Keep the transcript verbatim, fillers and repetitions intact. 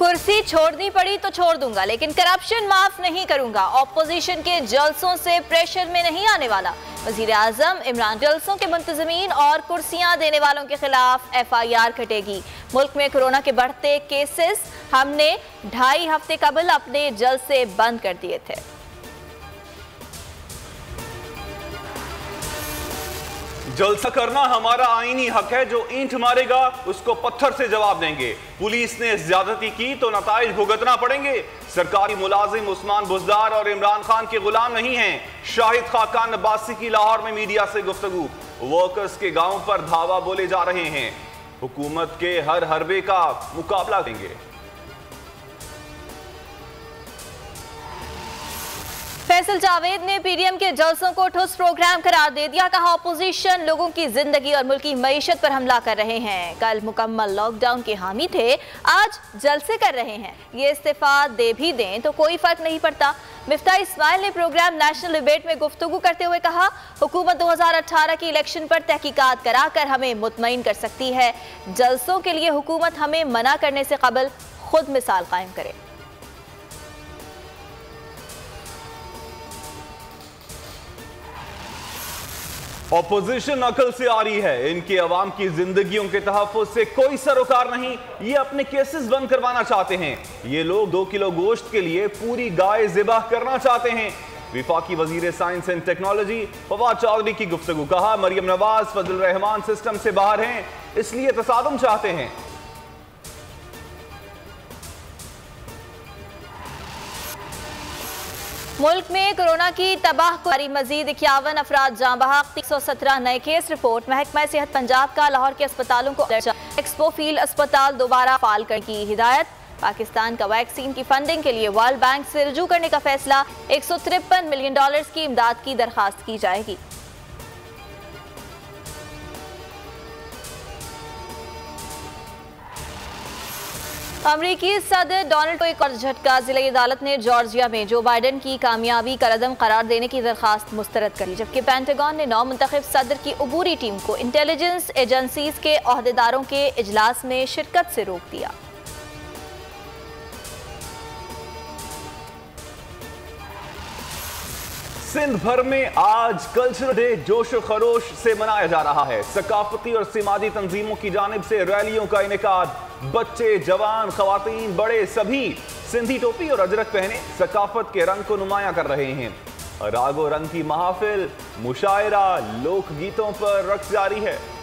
कुर्सी छोड़नी पड़ी तो छोड़ दूंगा, लेकिन करप्शन माफ नहीं करूंगा। ऑपोजिशन के जलसों से प्रेशर में नहीं आने वाला। वजीर आजम इमरान जलसों के मुंतजमीन और कुर्सियां देने वालों के खिलाफ एफ आई आर कटेगी। मुल्क में कोरोना के बढ़ते केसेस हमने ढाई हफ्ते कबल अपने जलसे बंद कर दिए थे। जलसा करना हमारा आईनी हक है। जो ईंट मारेगा उसको पत्थर से जवाब देंगे। पुलिस ने ज्यादती की तो नताइज भुगतना पड़ेंगे। सरकारी मुलाजिम उस्मान बुजदार और इमरान खान के गुलाम नहीं हैं। शाहिद खाकान अब्बासी की लाहौर में मीडिया से गुफ्तगू। वर्कर्स के गांव पर धावा बोले जा रहे हैं। हुकूमत के हर हरबे का मुकाबला करेंगे। फैसल जावेद ने पीडीएम के जलसों को ठोस प्रोग्राम करार दे दिया। कहा अपोजिशन लोगों की जिंदगी और मुल्क की मईशत पर हमला कर रहे हैं। कल मुकम्मल लॉकडाउन के हामी थे, आज जलसे कर रहे हैं। ये इस्तीफा दे भी दें तो कोई फर्क नहीं पड़ता। मिफ्ताह इस्माइल ने प्रोग्राम नेशनल डिबेट में गुफ्तगू करते हुए कहा, हुकूमत दो हजार अठारह की इलेक्शन पर तहकीकात कराकर हमें मुतमईन कर सकती है। जलसों के लिए हुकूमत हमें मना करने से कबल खुद मिसाल कायम करे। ऑपोजिशन अकल से आ रही है। इनके अवाम की जिंदगियों के तहफ़्फ़ुज़ से कोई सरोकार नहीं। ये अपने केसेस बंद करवाना चाहते हैं। ये लोग दो किलो गोश्त के लिए पूरी गाय ज़िबाह करना चाहते हैं। विफाकी वजीर science and technology Fawad Chaudhry की गुफ्तगू। कहा, मरियम नवाज फजल रहमान सिस्टम से बाहर हैं, इसलिए तसादुम चाहते हैं। मुल्क में कोरोना की तबाहकारी मजीद इक्यावन अफराद जाँ बहक। तीन सौ सत्रह नए केस रिपोर्ट। महकमा सेहत पंजाब का लाहौर के अस्पतालों को एक्सपो फील्ड अस्पताल दोबारा फाल करने की हिदायत। पाकिस्तान का वैक्सीन की फंडिंग के लिए वर्ल्ड बैंक से रुजू करने का फैसला। एक सौ तिरपन मिलियन डॉलर्स की इमदाद की दरखास्त की जाएगी। अमरीकी सदर डोनाल्ड को एक और झटका। जिला अदालत ने जॉर्जिया में जो बाइडेन की कामयाबी का रदम करार देने की दरखास्त मुस्तरद करी, जबकि पेंटागन ने नौ मुंतखब सदर की अबूरी टीम को इंटेलिजेंस एजेंसीज के अहदेदारों के इजलास में शिरकत से रोक दिया। सिंध भर में आज कल्चरल डे जोश व खरोश से मनाया जा रहा है। सकाफती और समाजी तंजीमों की जानिब से रैलियों का इनेकाद। बच्चे, जवान, खवातीन, बड़े सभी सिंधी टोपी और अजरक पहने सकाफत के रंग को नुमाया कर रहे हैं। रागो रंग की महाफिल, मुशायरा, लोकगीतों पर रक्स जारी है।